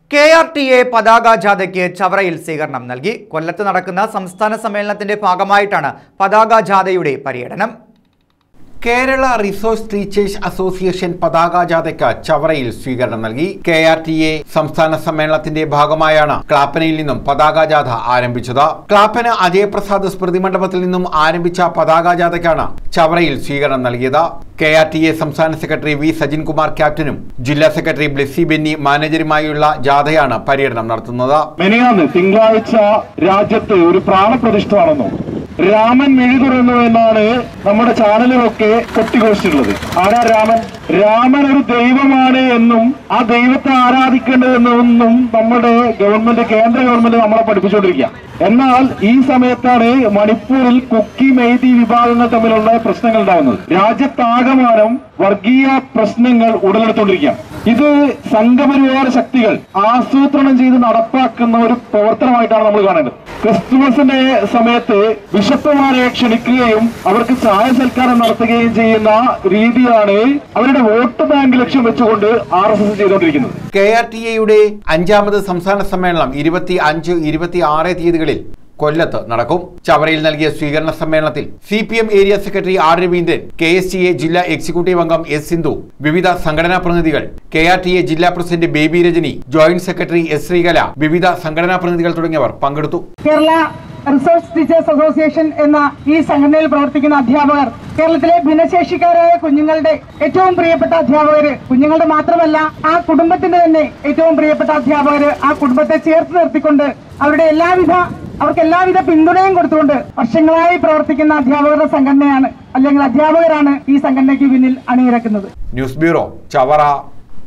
KRTA പതാക ജാഥയ്ക്ക് ചവറയിൽ സ്വീകരണം നൽകി. കൊല്ലത്ത് നടക്കുന്ന സംസ്ഥാന സമ്മേളനത്തിന്റെ ഭാഗമായിട്ടാണ് പതാക ജാഥയുടെ പര്യടനം. കേരള റിസോഴ്സ് ടീച്ചേഴ്സ് അസോസിയേഷൻ പതാക ജാഥയ്ക്ക് ചവറയിൽ സ്വീകരണം നൽകി. KRTA സംസ്ഥാന സമ്മേളനത്തിന്റെ ഭാഗമായാണ് ക്ലാപ്പനയിൽ നിന്നും പതാക ജാഥ ആരംഭിച്ചത്. ക്ലാപ്പന അജയപ്രസാദ് സ്മൃതി മണ്ഡപത്തിൽ നിന്നും ആരംഭിച്ച പതാക ജാഥയ്ക്കാണ് ചവറയിൽ സ്വീകരണം നൽകിയത്. KRTA സംസ്ഥാന സെക്രട്ടറി വി സജിൻ കുമാർ ക്യാപ്റ്റനും ജില്ലാ സെക്രട്ടറി ബ്ലെസ്സി ബെന്നി മാനേജറുമായുള്ള ജാഥയാണ് പര്യടനം നടത്തുന്നത്. തിങ്കളാഴ്ച രാജ്യത്ത് ഒരു പ്രാണപ്രതിഷ്ഠ നടന്നു. രാമൻ മിഴി തുറന്നു എന്നാണ് നമ്മുടെ ചാനലിലൊക്കെ കൊട്ടിഘോഷിച്ചിട്ടുള്ളത്. ആരാ രാമൻ? രാമൻ ഒരു ദൈവമാണ് എന്നും ആ ദൈവത്തെ ആരാധിക്കേണ്ടതെന്നും നമ്മുടെ ഗവൺമെന്റ്, കേന്ദ്ര ഗവൺമെന്റ് നമ്മളെ പഠിപ്പിച്ചുകൊണ്ടിരിക്കുക. എന്നാൽ ഈ സമയത്താണ് മണിപ്പൂരിൽ കുക്കി മെയ്തി വിഭാഗങ്ങൾ തമ്മിലുള്ള പ്രശ്നങ്ങൾ ഉണ്ടാകുന്നത്. രാജ്യത്താകമാനം വർഗീയ പ്രശ്നങ്ങൾ ഉടലെടുത്തുകൊണ്ടിരിക്കുകയാണ്. ഇത് സംഘപരിവാര ശക്തികൾ ആസൂത്രണം ചെയ്ത് നടപ്പാക്കുന്ന ഒരു പ്രവർത്തനമായിട്ടാണ് നമ്മൾ കാണേണ്ടത്. ക്രിസ്തുമസിന്റെ സമയത്ത് ബിഷപ്പുമാരെ ക്ഷണിക്കുകയും അവർക്ക് ചായ സൽക്കാരം നടത്തുകയും ചെയ്യുന്ന രീതിയാണ് അവരുടെ വോട്ട് ബാങ്ക് ലക്ഷ്യം വെച്ചുകൊണ്ട് RSS ചെയ്തുകൊണ്ടിരിക്കുന്നത്. KRTAയുടെ 5ാമത് സംസ്ഥാന സമ്മേളനം 25, 26 തീയതികളിൽ കൊല്ലത്ത് നടക്കും. ചവറയിൽ നൽകിയ സ്വീകരണ സമ്മേളനത്തിൽ CPM area secretary R Raveendran, KSTA ജില്ലാ എക്സിക്യൂട്ടീവ് അംഗം S സിന്ധു, വിവിധ സംഘടനാ പ്രതിനിധികൾ, KRTA ജില്ലാ president Baby Rajani, joint secretary S Sreekala, വിവിധ സംഘടനാ പ്രതിനിധികൾ തുടങ്ങിയവർ പങ്കെടുത്തു. കേരള റിസോഴ്സ് ടീച്ചേഴ്സ് അസോസിയേഷൻ എന്ന ഈ സംഘടനയിൽ പ്രവർത്തിക്കുന്ന അധ്യാപകർ, കേരളത്തിലെ ഭിന്നശേഷിക്കാരായ കുഞ്ഞുങ്ങളുടെ ഏറ്റവും പ്രിയപ്പെട്ട അധ്യാപകര്, കുഞ്ഞുങ്ങളുടെ മാത്രമല്ല ആ കുടുംബത്തിന്റെ തന്നെ ഏറ്റവും പ്രിയപ്പെട്ട അധ്യാപകര്, ആ കുടുംബത്തെ ചേർത്ത് നിർത്തിക്കൊണ്ട് അവർക്ക് എല്ലാവിധ പിന്തുണയും കൊടുത്തുകൊണ്ട് വർഷങ്ങളായി പ്രവർത്തിക്കുന്ന അധ്യാപകരുടെ സംഘടനയാണ്, അല്ലെങ്കിൽ അധ്യാപകരാണ് ഈ സംഘടനയ്ക്ക് പിന്നിൽ അണിനിരക്കുന്നത്. News bureau, Chavara.